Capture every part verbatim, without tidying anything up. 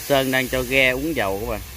Sơn đang cho ghe uống dầu các bạn.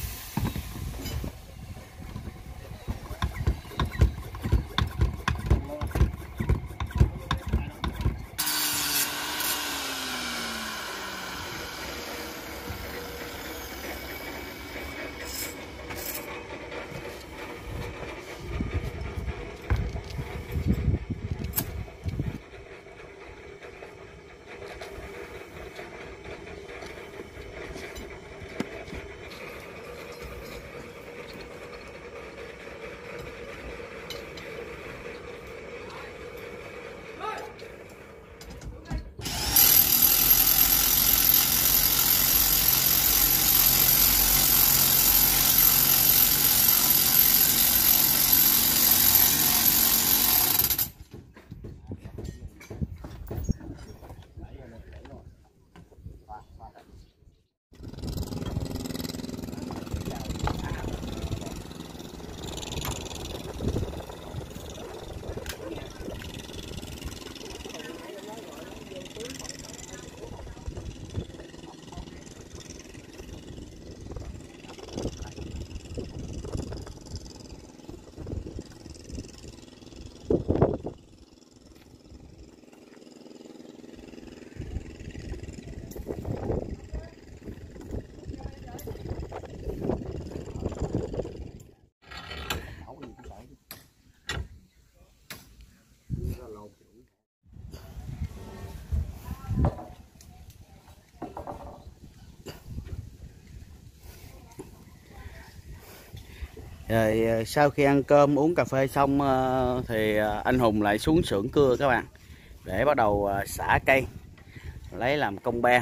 Rồi sau khi ăn cơm uống cà phê xong thì anh Hùng lại xuống xưởng cưa các bạn, để bắt đầu xả cây lấy làm công be.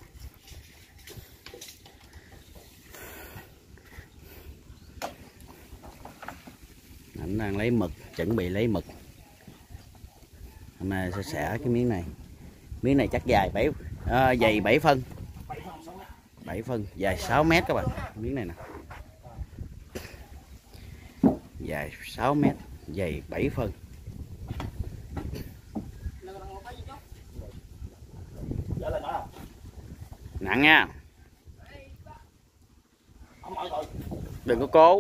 Anh đang lấy mực, chuẩn bị lấy mực. Hôm nay sẽ xẻ cái miếng này. Miếng này chắc dài bảy à, dày bảy phân. bảy phân, dài sáu mét các bạn. Miếng này nè. Dài sáu mét, dày bảy phân. Nặng nha. Đừng có cố.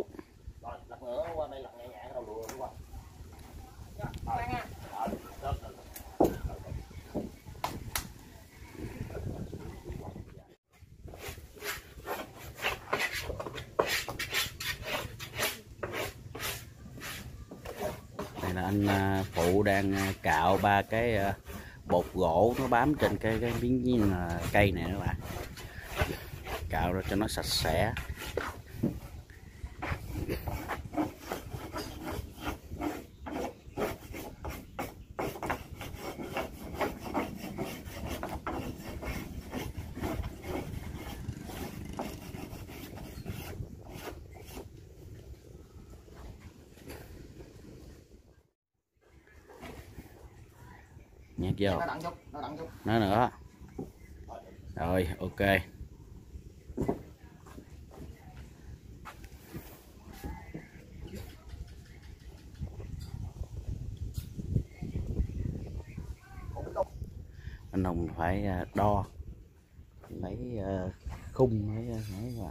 Đây là anh phụ đang cạo ba cái bột gỗ nó bám trên cái cái miếng cây này các bạn. Cạo ra cho nó sạch sẽ. Nhét vô. Nó nữa. Rồi, ok. Anh Hùng phải đo lấy khung lấy lấy rồi.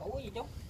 đủ gì chú.